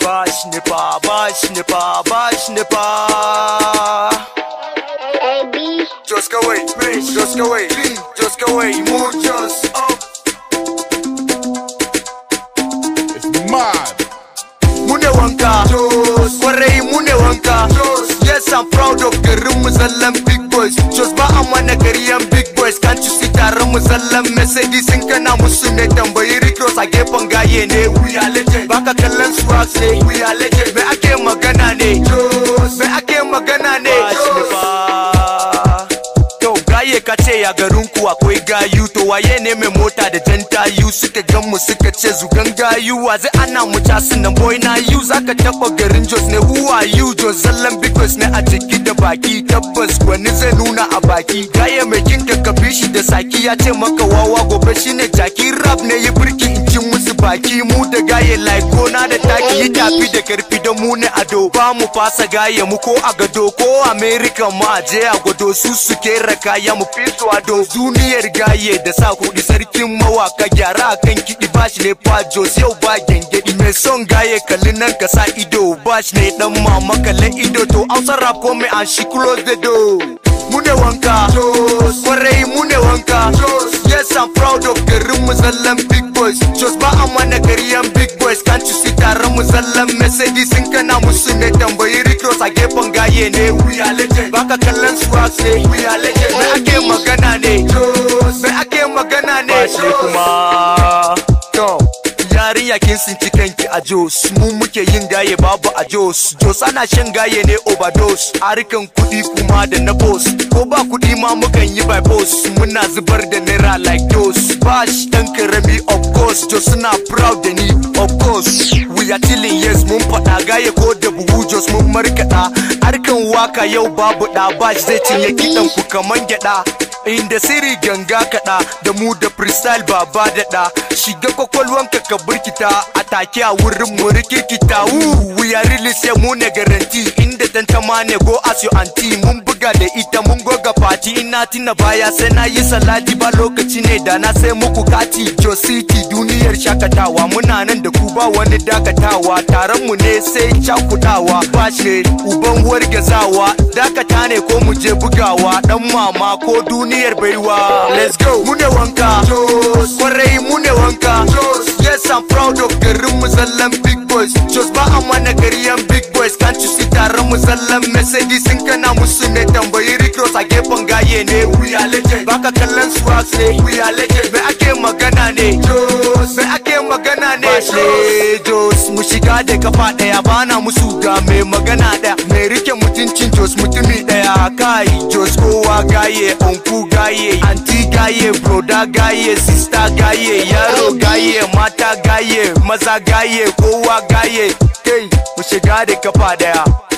Bash Nipa, bash Nipa, bash Nipa. AB. Just go away, just go away, just go away, muchos. It's mad. Mune wanka, kwarai mune wanka. Yes, I'm proud of garin Muslim big boys. Just ba amana gariyan big boys. Can't you see taron Muslim Mercedes in kana musu ne tambayi Ricross a gefen gaye ne. We are legend. Baka kallon swags ne. We are legend. Me ake magana ne. Me ake magana ne. Gaye ka ce ya garin ku akwai gayu, to waye ne mai mota da jan tayu? Suka gan mu suka ce zugan gayu, wa zai ana mu casin nan boy na you. Zaka taba garin Jos ne, who are you? Jos zallan bikos ne a ciki da baki, tabbas wani zai nuna a baki. Gaye mai kinka ka bishi da saki, ya ce maka wawa gobe shine jaki. Rap ne yi birki in ci musu baki, mu da gaye like gona da taki. Yi tafi da karfi da mu ne ado, ba mu fasa gaye mu ko a gado ko America ma je a gwado. Su suke raka ya mu fi su ado. Duniyar gaye da sa kuɗi sarkin mawaka, gyara kan kiɗi bashi ne Jos yau ba gengedi. Mai son gaye kalli nan ka sa ido, bashi ne dan mama kalle ido. To Hausa rap ko mai an shi close the door. Mune wanka, kwarai mune wanka. Yes, I'm proud of garin Muslim big boys. Just ba amana gariyan big boys. Can't you see taron Muslim Mercedes in kana musu ne tambayi Ricross a gefen gaye ne. We are legend. Baka kallon swags ne. We are legend. Me ake magana ne. Me ake magana ne. Bashi kuma to yarinya kin sinci kanki a Jos, mu muke yin gaye babu a Jos. Jos ana shan gaye ne overdose, harkan kudi kuma da na boss. Ko ba kudi ma mukan yi by boss, muna zubar da naira like those. Bash dan karami of course, Jos suna proud da ni of course. We are chilling yes mun fada gaye ko da buhu Jos mun markada. Harkan waka yau babu da, bash zai cinye kidan ku kaman gyada. Inda siri ganga kada da mu da freestyle baba da da. Shiga kwakwalwanka ka burkita, atake a wurin mu rikikita. We are really say mu ne garanti, inda tantama ne go as your auntie. Mun buga da ita mun goga fati, ina tina baya sai na yi salati. Ba lokaci ne da na sai muku kati. Jos City duniyar shakatawa, muna nan da ku ba wani dakatawa. Taron mu ne sai cakudawa, bashi uban wargazawa. Dakata ne ko mu je bugawa, dan mama ko duniyar baiwa. Let's go. Mune wanka, kwarai mune wanka. Yes, I'm proud of garin Muslim big boys. Just ba amana gariyan big boys. Can't you see taron Muslim Mercedes in kana musu ne tambayi Ricross a gefen gaye ne. We are legend. Baka kallon swags ne. We are legend. Me ake magana ne. Me ake magana ne. Bashi Jos mu shiga da kafa daya, bana musu ga mai magana daya. Mai rike mutuncin Jos mutumi daya. Kai Jos kowa gaye, onku gaye, anti gaye, broda gaye, sister gaye, yaro gaye, mata gaye, maza gaye, kowa gaye. Kai mu shiga da kafa daya.